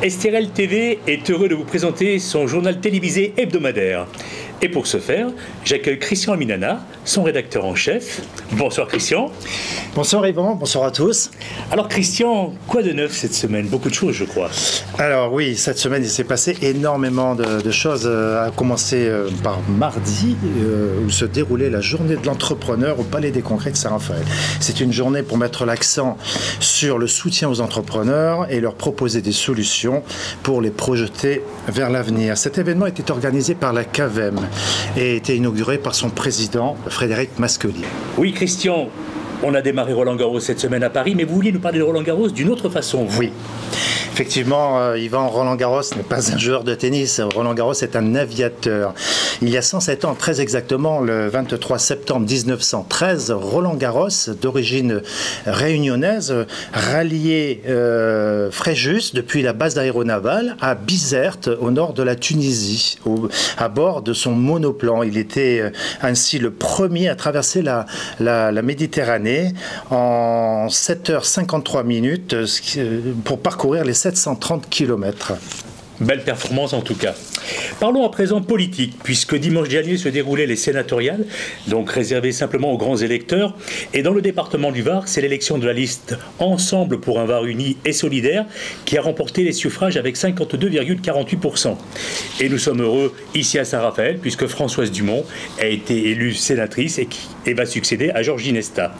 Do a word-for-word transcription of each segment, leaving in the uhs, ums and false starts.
S T R L T V est heureux de vous présenter son journal télévisé hebdomadaire. Et pour ce faire, j'accueille Christian Aminana, son rédacteur en chef. Bonsoir Christian. Bonsoir Yvan, bonsoir à tous. Alors Christian, quoi de neuf cette semaine? Beaucoup de choses je crois. Alors oui, cette semaine il s'est passé énormément de, de choses, euh, à commencer euh, par mardi, euh, où se déroulait la journée de l'entrepreneur au Palais des Congrès de Saint-Raphaël. C'est une journée pour mettre l'accent sur le soutien aux entrepreneurs et leur proposer des solutions pour les projeter vers l'avenir. Cet événement était organisé par la C A V E M et été inauguré par son président Frédéric Mascoli. Oui Christian, on a démarré Roland Garros cette semaine à Paris, mais vous vouliez nous parler de Roland Garros d'une autre façon. Vous. Oui. Effectivement, euh, Yvan, Roland Garros n'est pas un joueur de tennis. Roland Garros est un aviateur. Il y a cent sept ans, très exactement, le vingt-trois septembre mille neuf cent treize, Roland Garros, d'origine réunionnaise, ralliait euh, Fréjus depuis la base aéronavale à Bizerte, au nord de la Tunisie, au, à bord de son monoplan. Il était euh, ainsi le premier à traverser la, la, la Méditerranée en sept heures cinquante-trois minutes euh, pour parcourir les sept cent trente kilomètres. Belle performance en tout cas. Parlons à présent politique, puisque dimanche dernier se déroulaient les sénatoriales, donc réservées simplement aux grands électeurs. Et dans le département du Var, c'est l'élection de la liste Ensemble pour un Var uni et solidaire qui a remporté les suffrages avec cinquante-deux virgule quarante-huit pour cent. Et nous sommes heureux ici à Saint-Raphaël, puisque Françoise Dumont a été élue sénatrice et, qui, et va succéder à Georges Ginesta.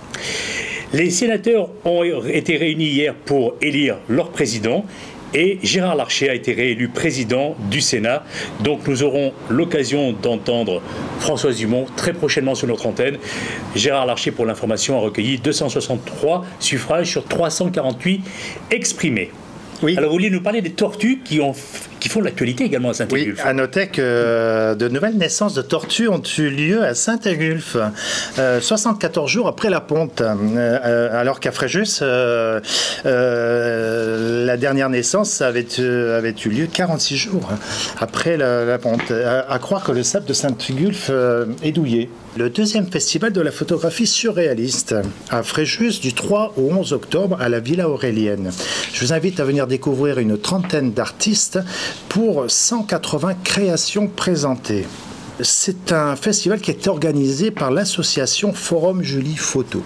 Les sénateurs ont été réunis hier pour élire leur président. Et Gérard Larcher a été réélu président du Sénat. Donc nous aurons l'occasion d'entendre Françoise Dumont très prochainement sur notre antenne. Gérard Larcher, pour l'information, a recueilli deux cent soixante-trois suffrages sur trois cent quarante-huit exprimés. Oui. Alors vous vouliez nous parler des tortues qui, ont, qui font l'actualité également à Saint-Égulphe. Oui, à noter que de nouvelles naissances de tortues ont eu lieu à Saint-Égulphe, euh, soixante-quatorze jours après la ponte, euh, alors qu'à Fréjus, euh, euh, la dernière naissance avait, avait eu lieu quarante-six jours après la, la ponte. À, à croire que le sable de Saint-Égulphe euh, est douillet. Le deuxième festival de la photographie surréaliste à Fréjus du trois au onze octobre à la Villa Aurélienne. Je vous invite à venir découvrir une trentaine d'artistes pour cent quatre-vingts créations présentées. C'est un festival qui est organisé par l'association Forum Julie Photo.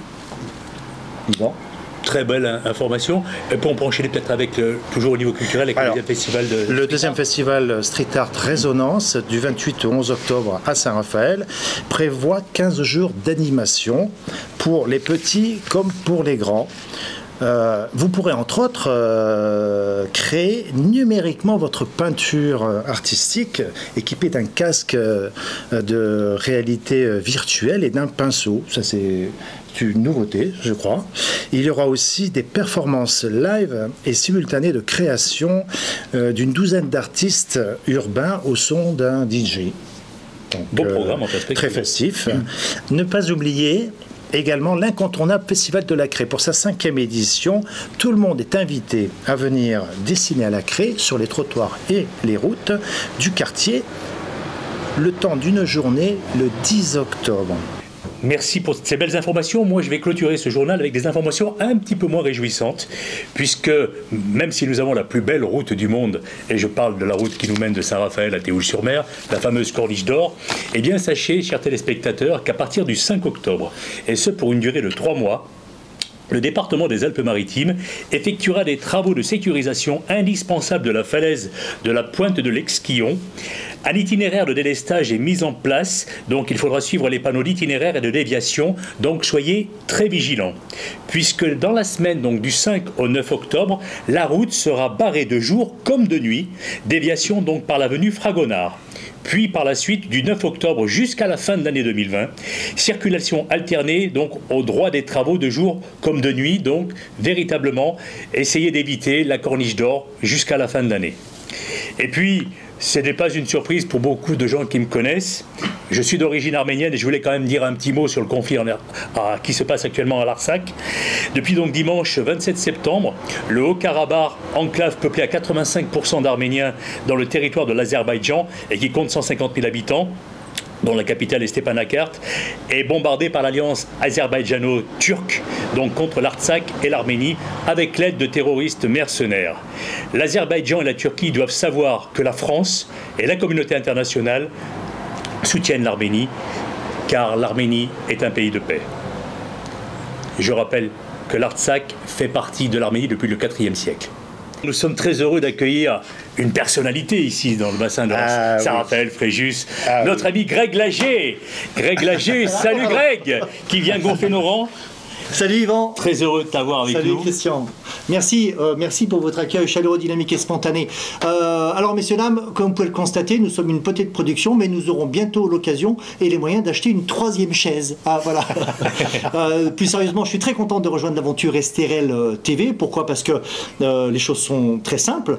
Bon. Très belle information. Et puis on peut enchaîner peut-être avec, le, toujours au niveau culturel, avec Alors, le deuxième festival de... Le deuxième festival Street Art Résonance, du vingt-huit au onze octobre à Saint-Raphaël, prévoit quinze jours d'animation pour les petits comme pour les grands. Euh, vous pourrez entre autres euh, créer numériquement votre peinture artistique équipée d'un casque euh, de réalité virtuelle et d'un pinceau. Ça c'est une nouveauté, je crois. Il y aura aussi des performances live et simultanées de création euh, d'une douzaine d'artistes urbains au son d'un D J. Donc, bon programme en perspective. Très festif. Mmh. Ne pas oublier également l'incontournable Festival de la Craie. Pour sa cinquième édition, tout le monde est invité à venir dessiner à la craie sur les trottoirs et les routes du quartier le temps d'une journée le dix octobre. Merci pour ces belles informations. Moi, je vais clôturer ce journal avec des informations un petit peu moins réjouissantes, puisque même si nous avons la plus belle route du monde, et je parle de la route qui nous mène de Saint-Raphaël à Théoule-sur-Mer, la fameuse Corniche d'Or, eh bien sachez, chers téléspectateurs, qu'à partir du cinq octobre, et ce pour une durée de trois mois, le département des Alpes-Maritimes effectuera des travaux de sécurisation indispensables de la falaise de la pointe de l'Exquillon. Un itinéraire de délestage est mis en place, donc il faudra suivre les panneaux d'itinéraire et de déviation, donc soyez très vigilants. Puisque dans la semaine donc, du cinq au neuf octobre, la route sera barrée de jour comme de nuit, déviation donc par l'avenue Fragonard. Puis par la suite, du neuf octobre jusqu'à la fin de l'année deux mille vingt, circulation alternée donc au droit des travaux de jour comme de nuit, donc véritablement essayez d'éviter la Corniche d'Or jusqu'à la fin de l'année. Et puis, ce n'est pas une surprise pour beaucoup de gens qui me connaissent. Je suis d'origine arménienne et je voulais quand même dire un petit mot sur le conflit en, à, qui se passe actuellement à l'Artsakh. Depuis donc dimanche vingt-sept septembre, le Haut-Karabakh, enclave peuplée à quatre-vingt-cinq pour cent d'Arméniens dans le territoire de l'Azerbaïdjan et qui compte cent cinquante mille habitants, dont la capitale est Stepanakert, est bombardée par l'alliance azerbaïdjano-turque, donc contre l'Artsakh et l'Arménie, avec l'aide de terroristes mercenaires. L'Azerbaïdjan et la Turquie doivent savoir que la France et la communauté internationale soutiennent l'Arménie, car l'Arménie est un pays de paix. Je rappelle que l'Artsakh fait partie de l'Arménie depuis le quatrième siècle. Nous sommes très heureux d'accueillir une personnalité ici dans le bassin de ah, Saint-Raphaël, oui. Fréjus, ah, notre oui. ami Greg Lager. Greg Lager, salut Greg, qui vient gonfler nos rangs. Salut Yvan. Très heureux de t'avoir avec Salut nous. Salut Christian. Merci, euh, merci pour votre accueil chaleureux, dynamique et spontané. Euh, alors messieurs, dames, comme vous pouvez le constater, nous sommes une petite production, mais nous aurons bientôt l'occasion et les moyens d'acheter une troisième chaise. Ah voilà. euh, plus sérieusement, je suis très content de rejoindre l'aventure Estérel T V. Pourquoi? Parce que euh, les choses sont très simples.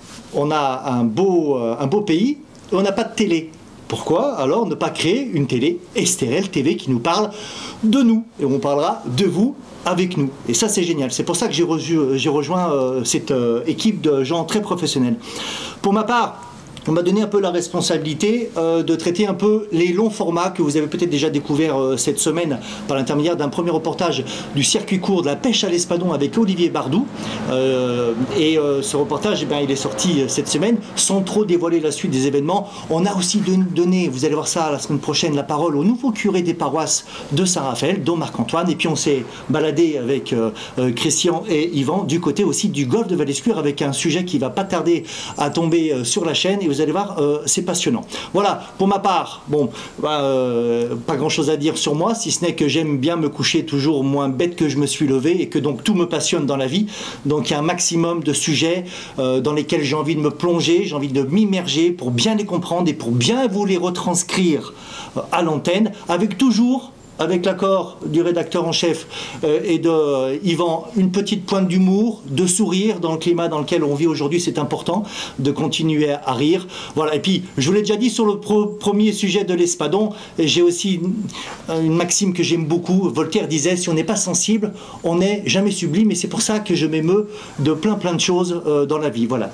On a un beau, euh, un beau pays et on n'a pas de télé. Pourquoi alors ne pas créer une télé Estérel T V qui nous parle de nous? Et on parlera de vous avec nous. Et ça, c'est génial. C'est pour ça que j'ai rejoint euh, cette euh, équipe de gens très professionnels. Pour ma part, on m'a donné un peu la responsabilité euh, de traiter un peu les longs formats que vous avez peut-être déjà découvert euh, cette semaine par l'intermédiaire d'un premier reportage du circuit court de la pêche à l'espadon avec Olivier Bardou. Euh, et euh, ce reportage, eh bien, il est sorti euh, cette semaine sans trop dévoiler la suite des événements. On a aussi donné, vous allez voir ça la semaine prochaine, la parole au nouveau curé des paroisses de Saint-Raphaël, dont Marc-Antoine. Et puis on s'est baladé avec euh, euh, Christian et Yvan du côté aussi du golfe de Val-Escuire avec un sujet qui va pas tarder à tomber euh, sur la chaîne. Et vous allez voir, euh, c'est passionnant. Voilà, pour ma part, bon, bah, euh, pas grand-chose à dire sur moi, si ce n'est que j'aime bien me coucher toujours moins bête que je me suis levé et que donc tout me passionne dans la vie. Donc il y a un maximum de sujets euh, dans lesquels j'ai envie de me plonger, j'ai envie de m'immerger pour bien les comprendre et pour bien vous les retranscrire euh, à l'antenne, avec toujours... avec l'accord du rédacteur en chef euh, et de euh, Yvan, une petite pointe d'humour, de sourire dans le climat dans lequel on vit aujourd'hui, c'est important de continuer à rire. Voilà. Et puis, je vous l'ai déjà dit sur le pro premier sujet de l'espadon, j'ai aussi une, une maxime que j'aime beaucoup. Voltaire disait, si on n'est pas sensible, on n'est jamais sublime, et c'est pour ça que je m'émeus de plein plein de choses euh, dans la vie. Voilà.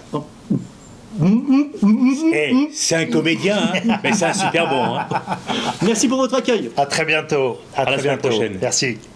Hey, c'est un comédien, hein, mais c'est un super bon. Hein. Merci pour votre accueil. À très bientôt. À, à très la semaine bientôt. prochaine. Merci.